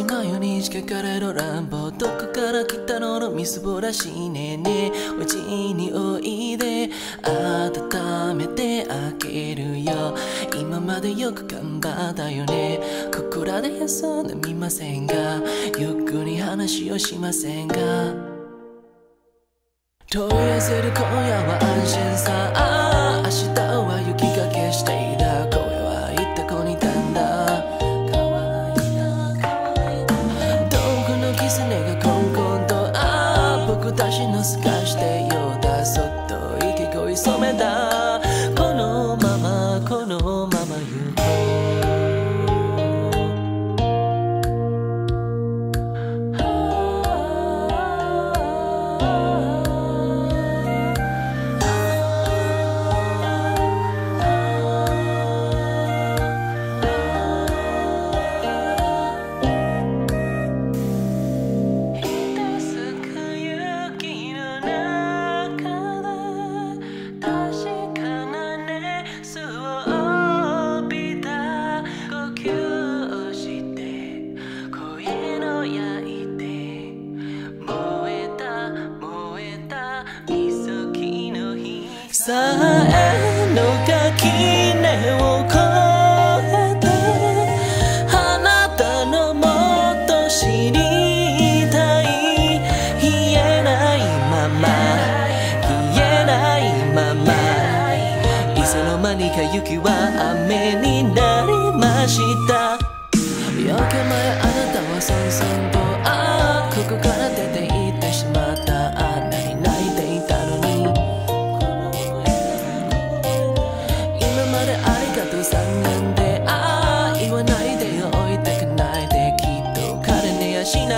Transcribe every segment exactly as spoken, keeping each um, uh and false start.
つのように仕掛かれる乱暴、どこから来たののみすぼらしいねね、お家においで温めてあげるよ。今までよく頑張ったよね、ここらで休んでみませんが、ゆっくり話をしませんが、問い合わせる今夜は安心さ、あ明日は雪がけしていた、声は言った子にいたんだ。遠くの狐がコンコンと、あ僕たちの透かしてようだ、そっと息恋染めた、このままこのまま行こう。さえの垣根を越えて、あなたのもっと知りたい、言えないまま言えないまま、いつの間にか雪は雨になりました。夜明け前あなたはそんそんと、ああここから出て行ってしまった、あんなに泣いていたのに、ありがとうさんなんて、ああ言わないでよ置いてかないで、きっと彼にはしない、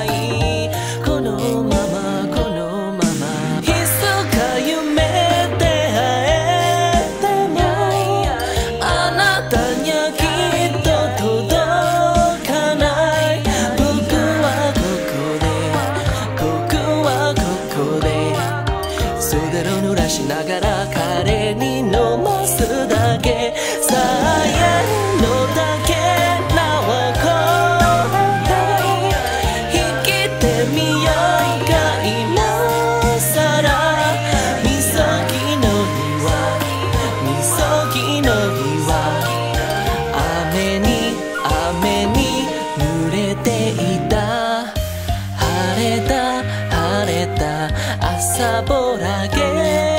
このままこのまま、いつか夢で会えてもあなたにはきっと届かない、僕はここで僕はここで袖を濡らしながら彼に飲ますだけ、さえのだけなわこで生きてみようか今さら、みそぎの日はみそぎの日は雨に雨に濡れていた、晴れた晴れた朝ぼらげ